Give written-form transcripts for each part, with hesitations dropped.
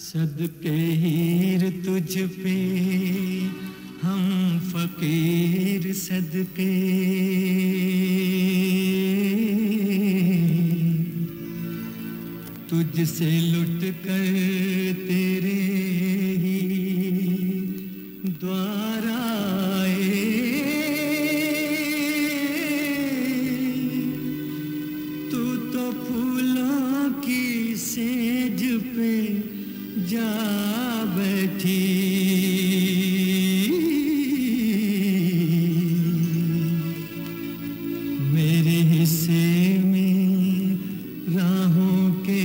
सदके हीर तुझ पे हम फकीर सदके, तुझसे लुट कर तेरे ही द्वार आए। तू तो फूलों की सेज पे जा बैठी, मेरे हिस्से में राहों के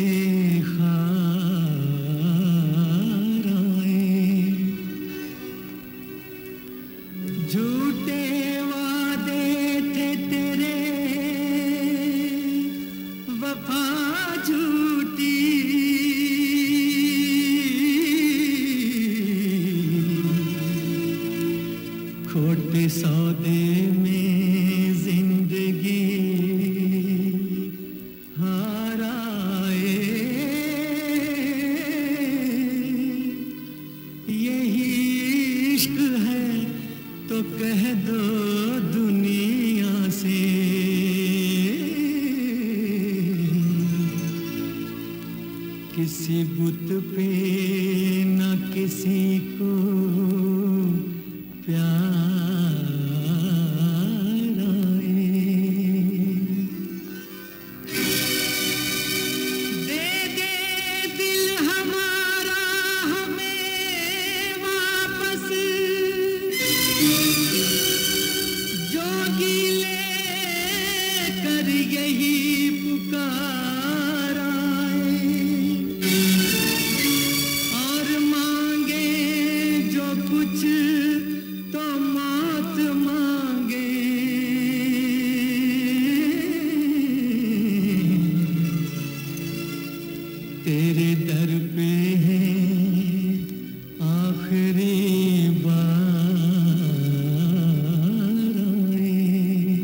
खार आए। झूठे वादे थे तेरे, वफा झूठी, खोटे सौदे में जिंदगी हार आए। यही इश्क है तो कह दो दुनिया से, किसी बुत पे न किसी को प्यार आए। दे दे दिल हमारा हमें वापस, जोगी ले कर यही पुकार आए। और मांगे जो कुछ तो मौत मांगे, तेरे दर पे है आखिरी बार आए।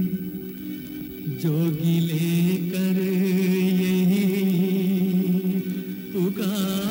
जोगी लेकर यही पुकार